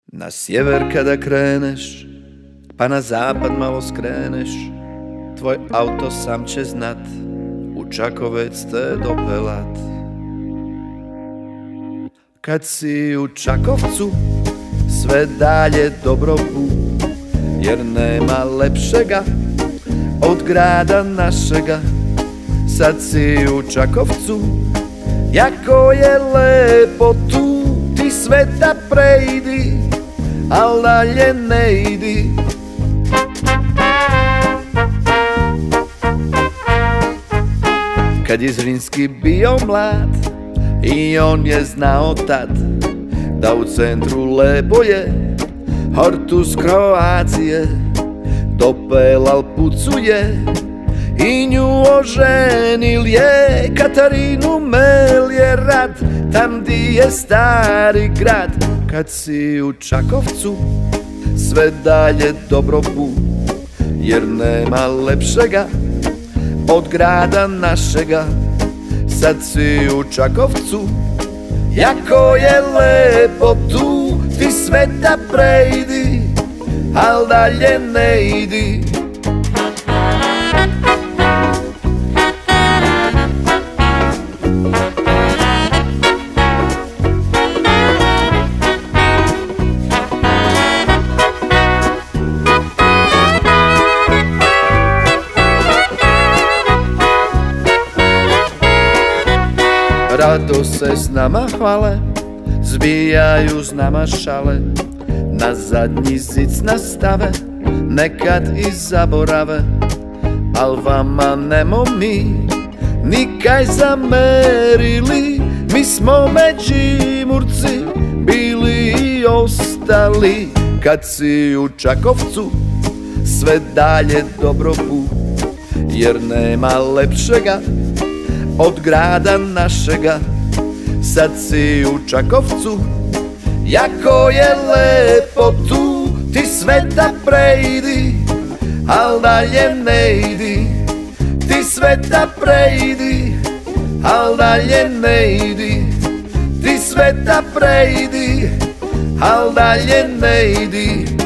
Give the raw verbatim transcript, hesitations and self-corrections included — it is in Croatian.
Na sjever kada kreneš, pa na zapad malo skreneš, tvoj auto sam će znat, u Čakovec te dopelat. Kad si u Čakovcu, sve dalje dobro put, jer nema lepšega od grada našega. Sad si u Čakovcu, jako je lepo tu, ti sve da preidi, al dalje ne idi. Kad je Zrinski bio mlad i on je znao tad da u centru lepo je Hortus Kroacije, dopelal pucuje i nju oženil je. Katarinu Mel je rad, tam di je stari grad. Kad si u Čakovcu, sve dalje dobro put, jer nema lepšega od grada našega. Sad si u Čakovcu, jako je lepo tu, ti sve da preidi, al dalje ne idi. Rado se s nama hvale, zbijaju s nama šale, na zadnji zic nastave, nekad i zaborave. Al vama nemo mi nikaj zamerili, mi smo Međimurci bili i ostali. Kad si u Čakovcu, sve dalje dobro put, jer nema lepšega od grada našega. Sad si u Čakovcu, jako je lepo tu, ti sve da preidi, al dalje ne idi. Ti sve da preidi, al dalje ne idi. Ti sve da preidi, al dalje ne idi.